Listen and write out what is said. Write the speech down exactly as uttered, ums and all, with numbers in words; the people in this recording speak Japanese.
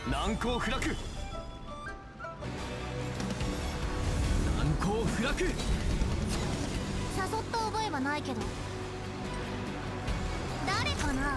難攻不落。難攻不落。 誘った覚えはないけど。誰かな。